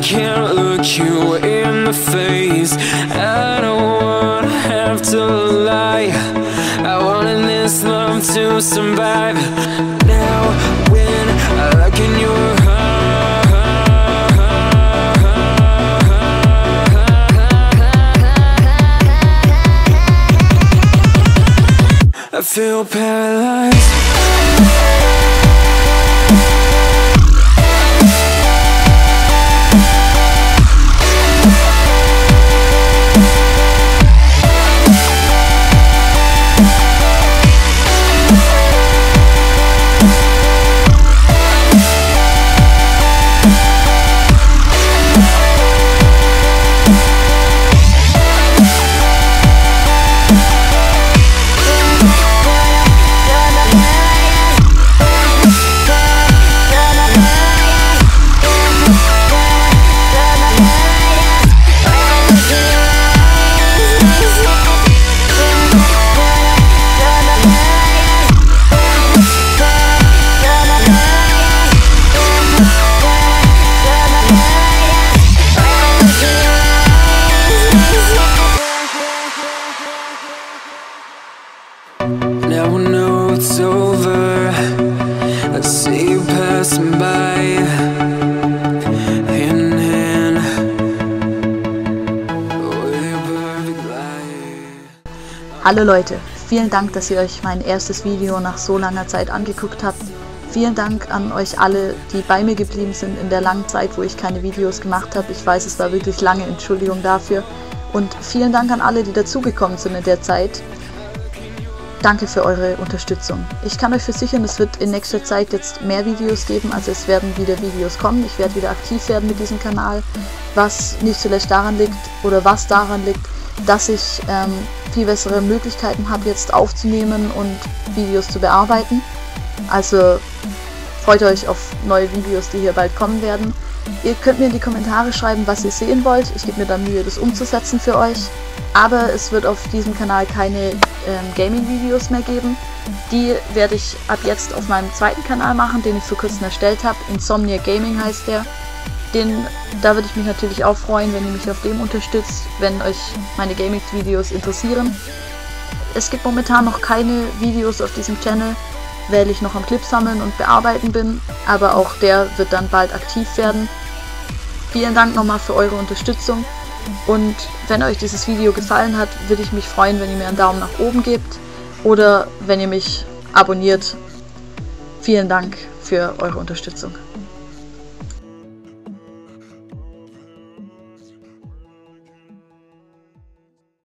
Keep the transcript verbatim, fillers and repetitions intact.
can't look you in the face. I don't wanna have to lie. I wanted this love to survive. Now when I look in your I feel paralyzed. Now I know it's over. I see you passing by, hand in hand, with your perfect life. Hallo Leute, vielen Dank, dass ihr euch mein erstes Video nach so langer Zeit angeguckt habt. Vielen Dank an euch alle, die bei mir geblieben sind in der langen Zeit, wo ich keine Videos gemacht habe. Ich weiß, es war wirklich lange, Entschuldigung dafür. Und vielen Dank an alle, die dazugekommen sind in der Zeit. Danke für eure Unterstützung. Ich kann euch versichern, es wird in nächster Zeit jetzt mehr Videos geben, also es werden wieder Videos kommen. Ich werde wieder aktiv werden mit diesem Kanal, was nicht zuletzt daran liegt, oder was daran liegt, dass ich ähm, viel bessere Möglichkeiten habe, jetzt aufzunehmen und Videos zu bearbeiten. Also freut euch auf neue Videos, die hier bald kommen werden. Ihr könnt mir in die Kommentare schreiben, was ihr sehen wollt. Ich gebe mir dann Mühe, das umzusetzen für euch. Aber es wird auf diesem Kanal keine ähm, Gaming-Videos mehr geben. Die werde ich ab jetzt auf meinem zweiten Kanal machen, den ich vor kurzem erstellt habe. Insomnia Gaming heißt der. Den, da würde ich mich natürlich auch freuen, wenn ihr mich auf dem unterstützt, wenn euch meine Gaming-Videos interessieren. Es gibt momentan noch keine Videos auf diesem Channel, weil ich noch am Clip sammeln und bearbeiten bin, aber auch der wird dann bald aktiv werden. Vielen Dank nochmal für eure Unterstützung und wenn euch dieses Video gefallen hat, würde ich mich freuen, wenn ihr mir einen Daumen nach oben gebt oder wenn ihr mich abonniert. Vielen Dank für eure Unterstützung.